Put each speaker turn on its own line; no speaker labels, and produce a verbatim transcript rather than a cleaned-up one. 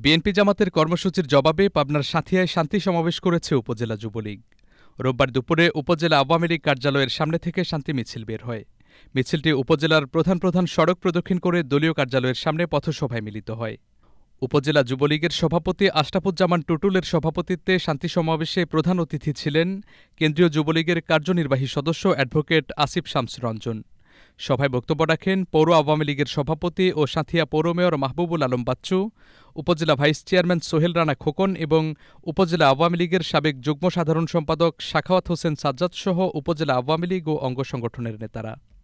BNP জামাতের কর্মসূচির জবাবে পাবনার সাঁথিয়ায় শান্তি সমাবেশ করেছে উপজেলা যুবলীগ। রোববার দুপুরে উপজেলা আওয়ামী লীগ কার্যালয়ের সামনে থেকে শান্তি মিছিল বের হয়। মিছিলটি উপজেলার প্রধান প্রধান সড়ক প্রদক্ষিণ করে দলীয় কার্যালয়ের সামনে পথসভায় মিলিত হয়। উপজেলা যুবলীগের সভাপতি আশরাফুজ্জামান টুটুলের সভাপতিত্বে শান্তি সমাবেশে প্রধান অতিথি ছিলেন কেন্দ্রীয় যুবলীগের কার্যনির্বাহী সদস্য অ্যাডভোকেট আসিফ শামস রঞ্জন। সভায় বক্তব্য রাখেন পৌর আওয়ামী লীগের সভাপতি ও সাঁথিয়া পৌর মেয়র মাহবুবুল আলম বাচ্চু, উপজেলা ভাইস চেয়ারম্যান সোহেল রানা খোকন এবং উপজেলা আওয়ামী লীগের সাবেক যুগ্ম সাধারণ সম্পাদক সাখাওয়াত হোসেন সাজ্জাদসহ উপজেলা আওয়ামী লীগ ও অঙ্গ সংগঠনের নেতারা।